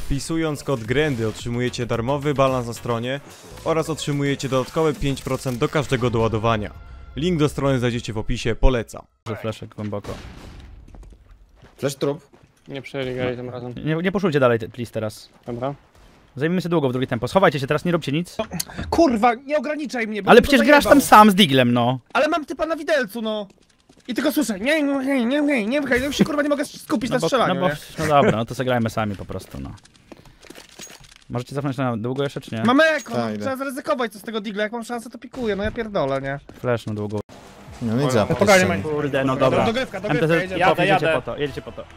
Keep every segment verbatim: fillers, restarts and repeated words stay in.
Wpisując kod GRENDY otrzymujecie darmowy balans na stronie oraz otrzymujecie dodatkowe pięć procent do każdego doładowania. Link do strony znajdziecie w opisie, polecam. Fleszek głęboko. Flash trup. Nie przejęli tym razem. Nie, nie poszujcie dalej, please, teraz. Dobra. Zajmijmy się długo w drugie tempo. Schowajcie się teraz, nie róbcie nic. Kurwa, nie ograniczaj mnie, bo Ale mi to przecież grasz zajebał. tam sam z Diglem, no. Ale mam typa na widelcu, no. I tylko słyszę, nie, nie, nie, nie, nie, nie, nie, już się kurwa nie mogę skupić No na bo, strzelaniu, no, bo, nie? no dobra, no to zagrajmy sami po prostu, no. Możecie cofnąć na długo jeszcze, czy nie? Mamy eko, Ta, no, idę. trzeba zaryzykować co z tego digla, jak mam szansę to pikuję, no ja pierdolę, nie? Flash na długo. No nie działa. Spokojnie, Mani. Kurde, no dobra. Dogrywka, M dogrywka, T Z, jedziemy. jadę, Jadę, jedziecie jadę. po to, jedziecie po to.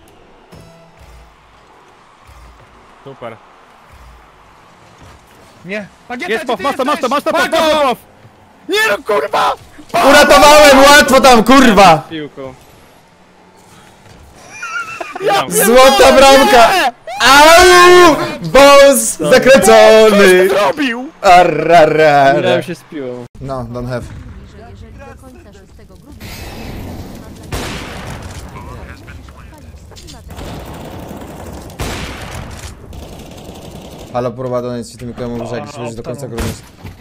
Super. Nie, Bagieta, Jest gdzie pow, ty masz to, masz to, jesteś? masz to, pow, Bago! pow, pow. Nie no, kurwa! Uratowałem, łatwo tam, kurwa! Piłką. Złota bramka! Au! Boss zakręcony! Robił! Arrarara. Grałem się z piłą. No, don't have. Jeżeli do końca szóstego grudnia Halo, próba do ci tym mówił, że jak się będzie do końca grudnia.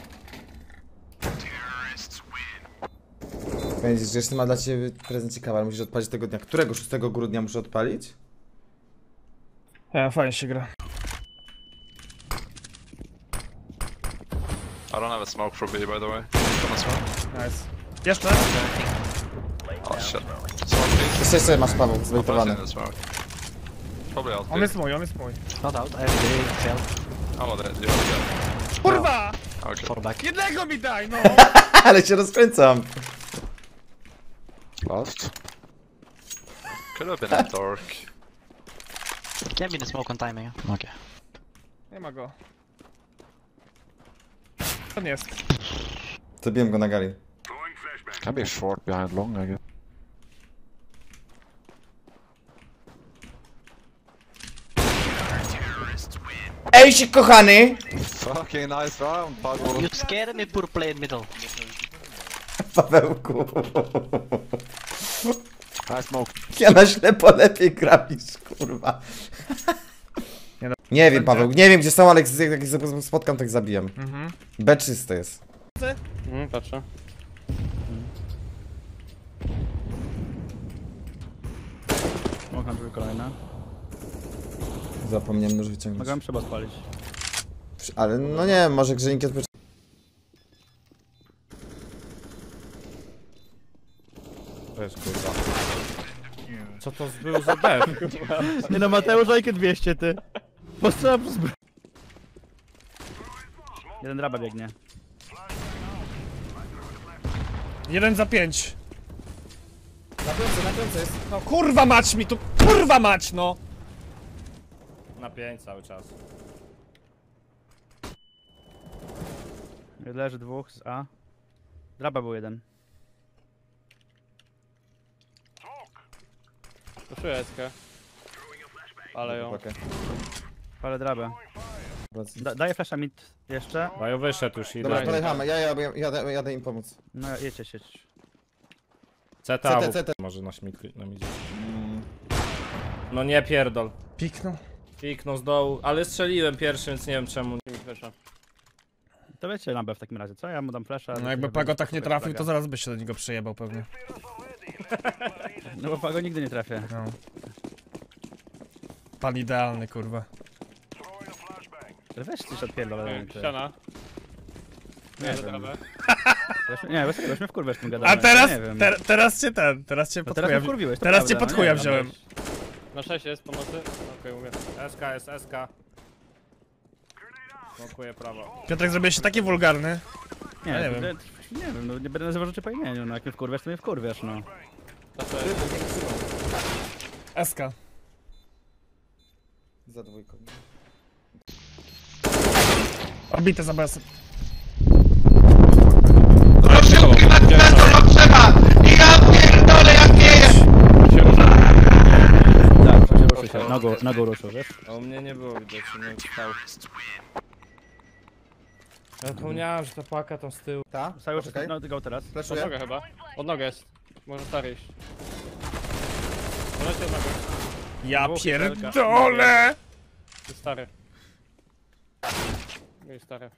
Będziesz, jeszcze ma dla ciebie prezent ciekawy, ale musisz odpalić tego dnia. Którego szóstego grudnia muszę odpalić? Ja, fajnie się gra. I don't have a smoke for B, by the way. Gonna smoke? Nice. Jeszcze? Oh shit. Smoke B. Jeszcze, jeszcze masz Paweł, I'm zbejtowany. flashing the smoke. Probably out On there. jest mój, on jest mój. Not out, I have the shell I'm on it, you have Kurwa! to Okay. for back. Jednego mi daj, no! Ale się rozkręcam. Last. Could have been a dark. Can't be in the smoke on timing. Okay. Nie ma go. On jest. Zabiłem go na gali. Can be short behind long, I guess. Ej, się kochany! Fucking nice round, Pago. You scared me, poor play in middle. Pawełku. Nice smoke. Ja na ślepo lepiej gram niż kurwa. Nie wiem, Paweł, nie wiem gdzie są, ale jak jak ich spotkam, tak zabijam. Mhm. B czyste jest. Mhm, patrzę. Mogę tu kolejna. Zapomniałem nóż wyciągnąć. Mogłem trzeba spalić. Ale no nie, może grzejniki odpoczynek. To jest kurwa. Co to był za def? Nie no, Mateusz, ojkę dwieście, ty. Postrzela przez br... Jeden draba biegnie. Jeden za pięć. Na piące, na piące jest. No kurwa mać mi tu, kurwa mać, no! Na pięć cały czas. Leży dwóch z A. Draba był jeden. Poszuję eskę. Ale ją. Ale drabę. Da, daję flasha mid jeszcze. Mają wyszedł już i Dobra, Daj. polejchamy, ja, ja, ja jadę, jadę im pomóc. No jedźcie, sieć. C T, C T, C T. może na śmig na midzie. No nie pierdol. Piknął. Piknął z dołu, ale strzeliłem pierwszy, więc nie wiem czemu. To wiecie na B w takim razie, co? Ja mu dam flasha. No jakby Pago tak nie trafił, to zaraz byś się do niego przyjebał pewnie. No bo Pago nigdy nie trafię. No. Pan idealny, kurwa. Ale weź coś odpierdolę. Ściana. Nie Nie, wiem. trawę. Weź- Nie, weź weź mnie wkurwiać tym gadamy. A teraz, Nie wiem. ter, teraz cię ten, teraz cię No pod teraz chuja mnie wkurwiłeś, to teraz cię prawda, pod no chuja nie, wziąłem. no weź. Na sześć jest pomocy. Okej, mówię. S K jest S K. Smokuję prawo. Piotrek, zrobiłeś się taki wulgarny. Nie, Ja nie nie, wiem. wiem. nie wiem, no nie będę nazywał rzeczy po imieniu, no jak mnie wkurwiasz, to mnie wkurwiasz, no. Eska. Za dwójką. Orbitę za B S. Tak, ruszył się, nogą, nogą ruszył, wiesz? A u mnie nie było widać, nie stał. Ja zapomniałem, że ta paka tam z tyłu. Ta? Cały już, Poczekaj. no go teraz. Pod Flashuję. nogę chyba. Pod nogę jest. Może stary iść. Możecie od nogę. Ja Dwóch, pierdolę! Jest stary. I stary.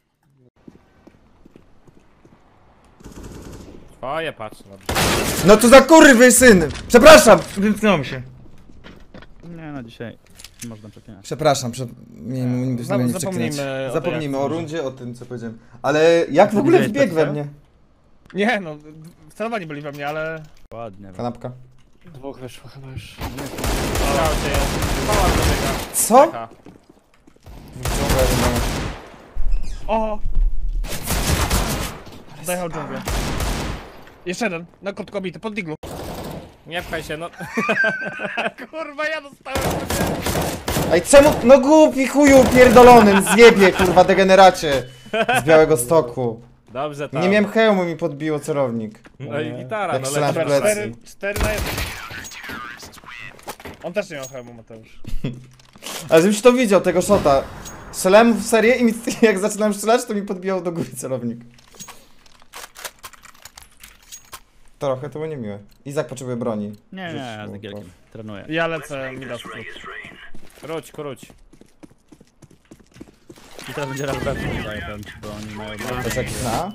Twoje, patrz, dobrze. No to za kurwy syn! Przepraszam! Wymknęło mi się. Nie no, dzisiaj można przeklinać. Przepraszam, prze... nie, nie, nie, Zap- nie, nie zapomnijmy o Zapomnijmy tej o akcji. rundzie, o tym co powiedziałem. Ale jak w ogóle Widziałeś wbiegł we to, mnie? Nie no, wcelowani byli we mnie, ale... Ładnie. Kanapka. Dwóch wyszło chyba już. Ciao cię jest. Pała dobiega. Co? Taka. Dżunglę, O! Zajechał dżunglę. Jeszcze jeden, na krótko bity, pod diglu. Nie pchaj się, no. Kurwa, ja dostałem. Ej, czemu? No głupi chuju pierdolonym, zjebie kurwa degeneracie z Białego Stoku. Dobrze, tam. Nie miałem hełmu, mi podbiło celownik. No i gitara, Jak no strzelam w leci. plecy. Cztery, cztery na jeden. On też nie miał hełmu, Mateusz. Ale żebyś to widział, tego shota. Strzelałem w serię i mi, jak zaczynałem strzelać, to mi podbijał do góry celownik. Trochę to było niemiłe. Izak potrzebuje broni. Nie, nie, ja z Gielkiem. Trenuję. Ja lecę Midas. Króć, króć. I teraz będzie raz lepszy, wydaje powiem ci, bo oni mają... To jest jakiś na?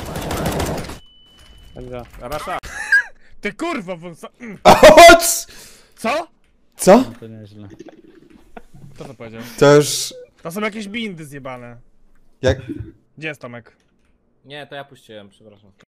Będzie. Rasza. Ty kurwa, wąsa... Chodź! Co? Co? To nieźle. Kto to powiedział? To już... To są jakieś bindy zjebane. Jak... Gdzie jest Tomek? Nie, to ja puściłem, przepraszam.